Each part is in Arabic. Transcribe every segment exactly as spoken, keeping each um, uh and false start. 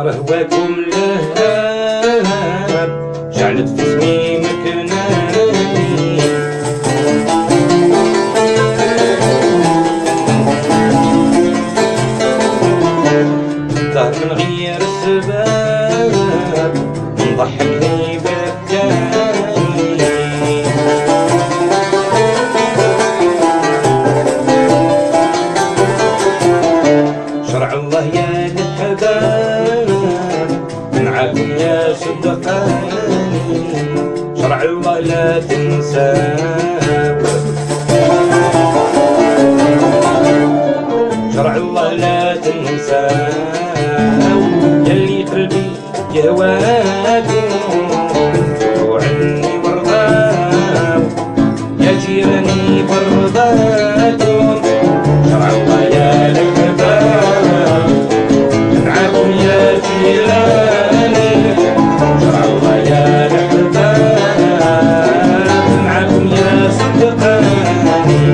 رهواكم لهاب جعلت في سميمك نادي ظهر من غير السباب نضحكني بكاني شرع الله يا الحباب معاكم يا صدقاني شرع الله لا تنساو شرع الله لا تنساو يلي قلبي يهواكم انتو عني ورضاو يا جيراني برضاكم شرع الله يا الحباب معاكم يا جيراني شرع الله يا الحباب معاكم يا صدقاني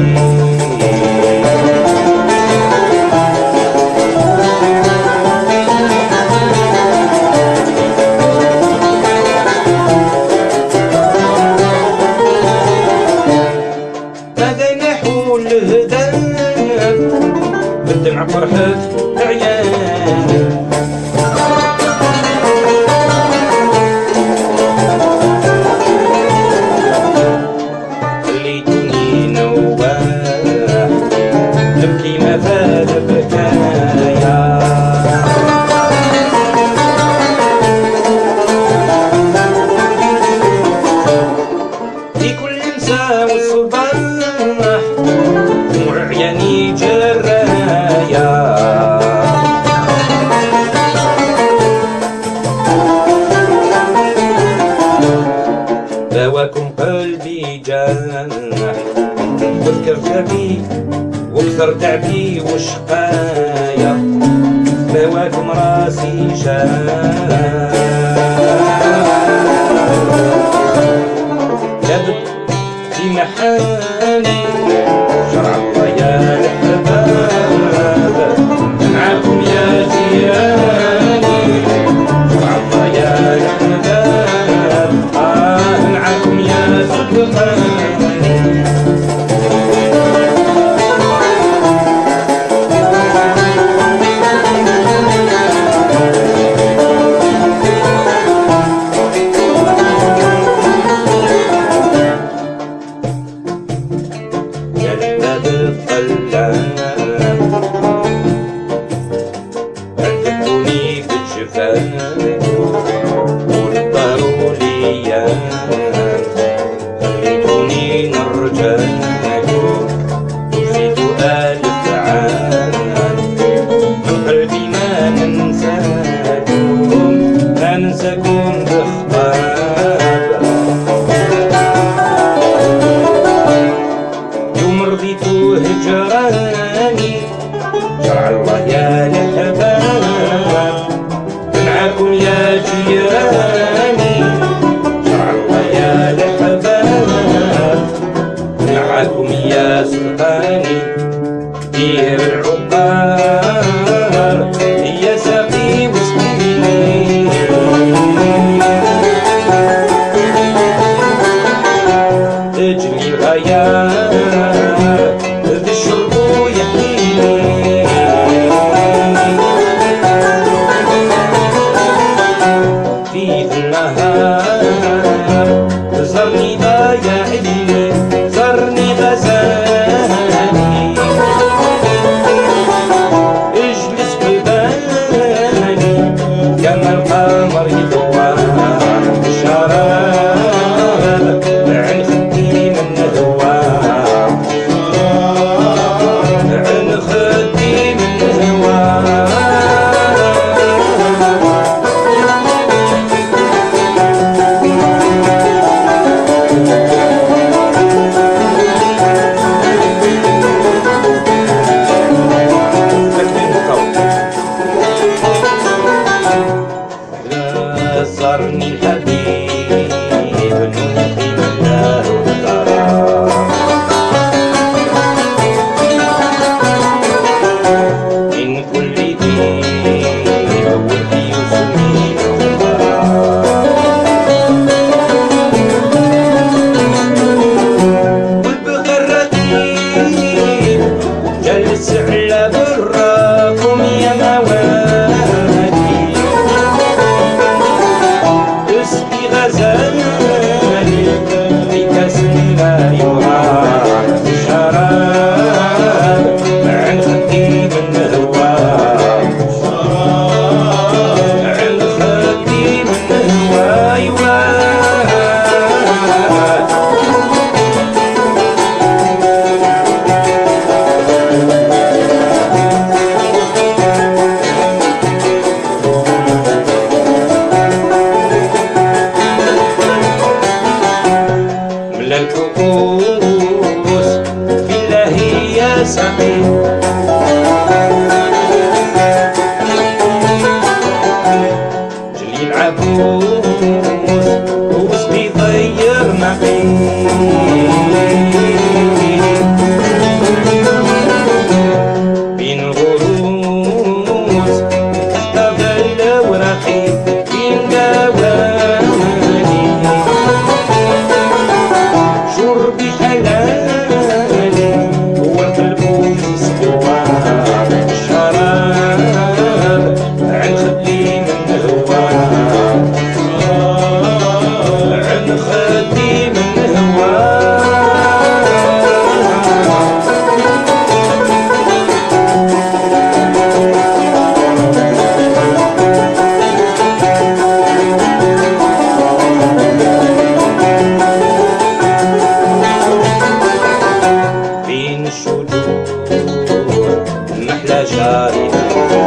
بالدمع فرحة عياني خليتوني نواح نبكي ما فات بكايا في كل مساء والصباح دموع عياني جرايا دواكم قلبي جاح تذكر تعبي واكثر تعبي وشقايا دواكم راسي شاح جابت في محاني شرع الله يا الحباب معاكم يا جيراني شرع الله يا الحباب آه معاكم يا صدقاني يا الباب القلاب عذبوني في الجفاف ونضروا ليا خليتوني نرجاكم وزيدوا ألف عام من قلبي ما ننساكم ما ننساكم بخطاب يوم رضيتوا هجراني شرع الله يا الحباب معاكم يا جيراني شرع الله يا الحباب معاكم يا سلطاني دير العقار يا ساقي وسقيني تجري الغيار ذي الشرب يحييني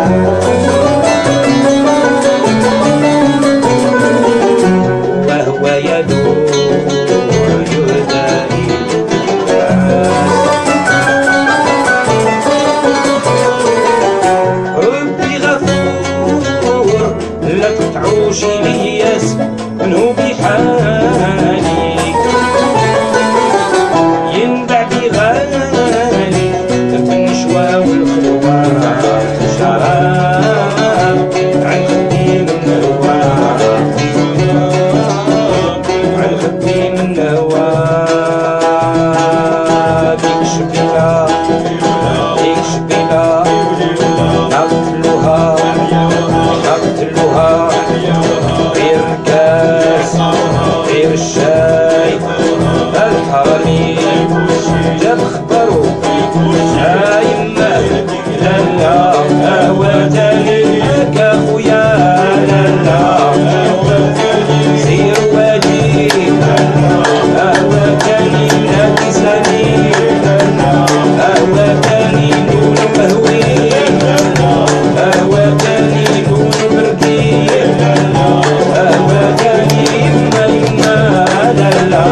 وهو يدور يهدى ربي غفور لا تقطعوش الياس منه بحالي ينبع بي غالي بالنشوى والخلوة شراب عن خدي من هواه عن خدي من هواه ديك شبيلة ديك شبيلة نقتلوها نقتلوها غير الكاس غير الشاي الحرامي جاب خبرو يا يما لالا قهوة تاني هكا خويا لالا سير واجي قهوة تاني لا تسالي قهوة تاني نون مهوي قهوة تاني نون بركي قهوة تاني يما يما لالا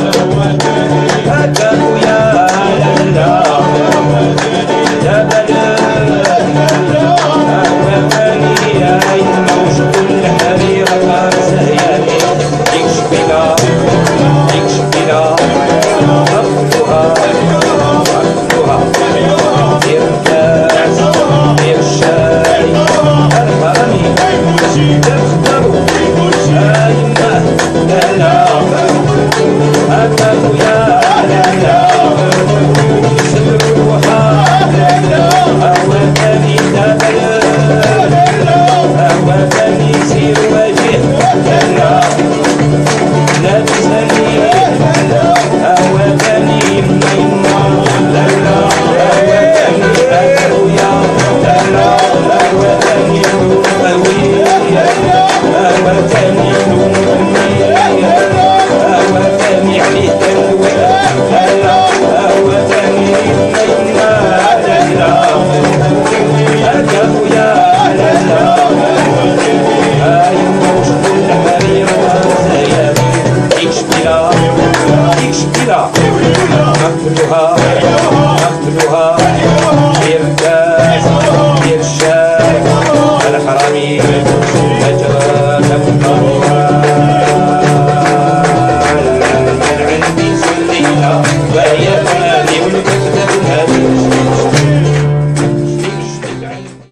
هكا خويا لالا يا بلد قهوة تاني يا يما وش كل حريرة خالصة هيالي ديك شبيلة ديك شبيلة أخذوها أخذوها دير الكاس دير الشاي الحرامي تخبروا يا يما لالا هكا خويا لالا يسلم روحها قهوة تاني تا بلد قهوة تاني سير واجه لالا لا تسالي قهوة تاني يما يما لالا قهوة تاني هكا خويا لالا قهوة تاني نور قوية قهوة